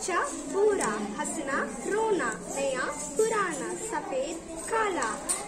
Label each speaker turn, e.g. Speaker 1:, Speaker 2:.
Speaker 1: कच्चा पूरा, हंसना रोना, नया पुराना, सफेद काला।